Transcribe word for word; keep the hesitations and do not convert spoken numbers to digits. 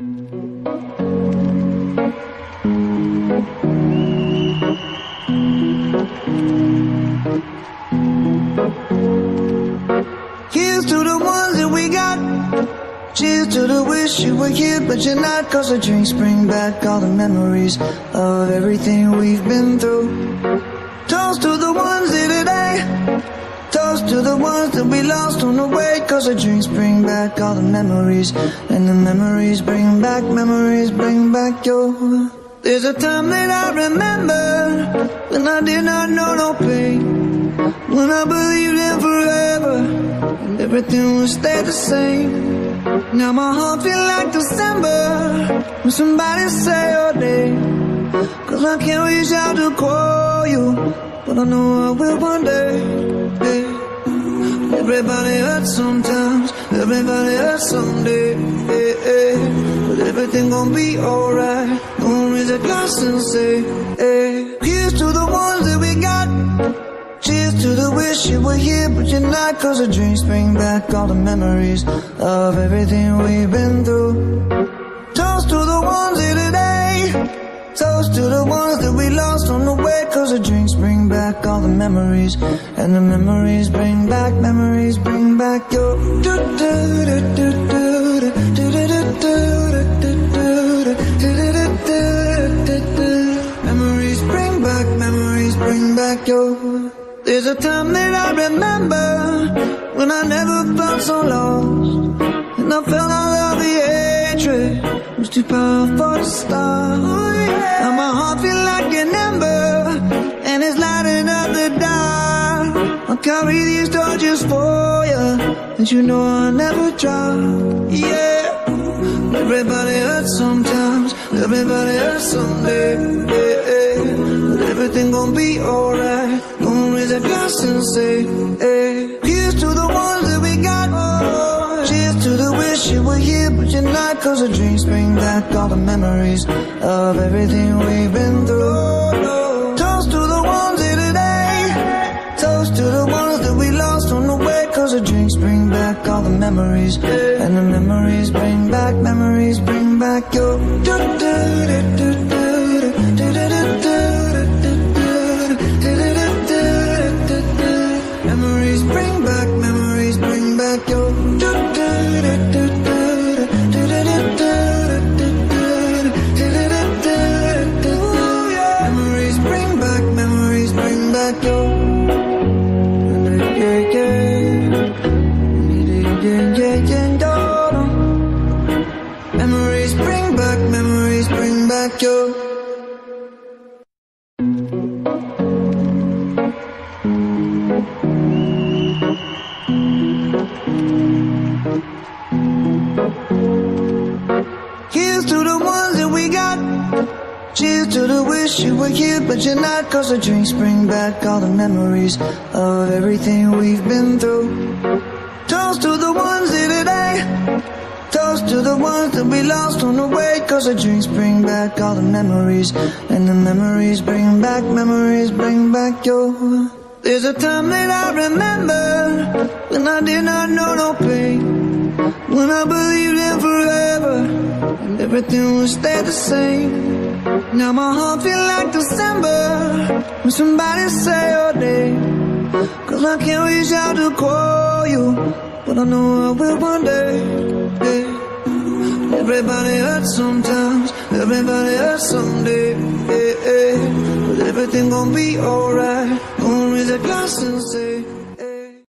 Here's to the ones that we got. Cheers to the wish you were here but you're not, 'cause the drinks bring back all the memories of everything we've been through. Toast to the ones here today. Toast to the ones that we lost on the way, 'cause the drinks bring back all the memories, and the memories bring back, memories bring back your. There's a time that I remember when I did not know no pain, when I believed in forever and everything would stay the same. Now my heart feel like December when somebody say your name, 'cause I can't reach out to call you, but I know I will one day. Yeah. Everybody hurts sometimes, everybody hurts someday. Yeah, yeah. But everything gon' be alright. Gonna raise a glass and say, hey. Here's to the ones that we got. Cheers to the wish you were here but you're not, 'cause the drinks bring back all the memories of everything we've been through. Toast to the ones here today. Toast to the ones that we lost on the way, 'cause the drinks bring back all the memories, and the memories bring back, memories bring back your. Memories bring back, memories bring back your. There's a time that I remember when I never felt so lost, and I felt all of the hatred was too powerful to stop. Now my heart feel like an ember, and it's lighting up the dark. I'll carry these torches for you, and you know I'll never drop. Yeah. Everybody hurts sometimes, everybody hurts someday. Yeah, yeah. But everything gon' be alright. Gonna raise a glass and say, hey. Here's to the ones that we got. Oh. Cheers to the wish you were here but you're not, 'cause the drinks bring back all the memories of everything we've been through. Toast to the ones here today. Toast to the ones that we lost on the way, 'cause the drinks bring back all the memories, and the memories bring back, memories bring back your. Memories bring back, memories bring back your. Memories bring back, memories bring back your. Yeah, yeah, yeah, yeah, yeah. Memories bring back, memories bring back your. Here's to the ones that we got. Cheers to the wish you were here but you're not, 'cause the drinks bring back all the memories of everything we've been through. Toast to the ones here today. Toast to the ones that we lost on the way, 'cause the drinks bring back all the memories, and the memories bring back, memories bring back your. There's a time that I remember when I did not know no pain, when I believed in forever and everything would stay the same. Now my heart feel like December when somebody say your name, 'cause I can't reach out to call you, but I know I will one day. Yeah. Everybody hurts sometimes, everybody hurts someday. Yeah, yeah. But everything gon' be alright. Gonna raise a glass and say